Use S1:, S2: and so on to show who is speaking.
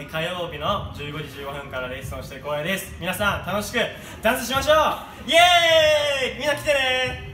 S1: 火曜日の15時15分からレッスンをしている光栄です。皆さん楽しくダンスしましょう。イエーイ、みんな来てね。